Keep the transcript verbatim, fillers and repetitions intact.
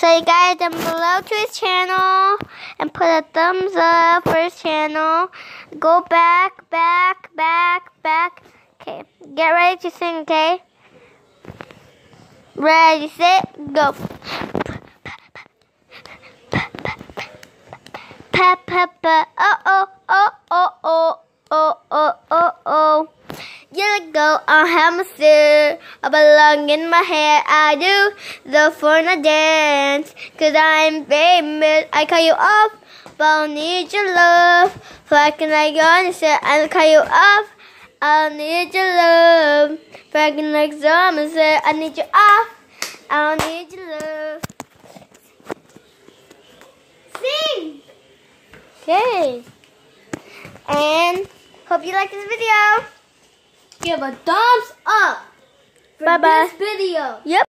So you guys down below to his channel and put a thumbs up for his channel. Go back, back, back, back. Okay, get ready to sing, okay? Ready, set, go. Pa pa pa, oh oh oh oh oh oh oh oh oh. You go on hamster, I belong in my hair. I do the foreigner dance, cause I'm famous. I call you off, but I'll need your love. Flagging like on set, I'll call you off. I'll need your love. Flagging like someone said, I need you off. I'll need your love. Sing! Okay. And hope you like this video. Give a thumbs up for Bye-bye. this video. Yep.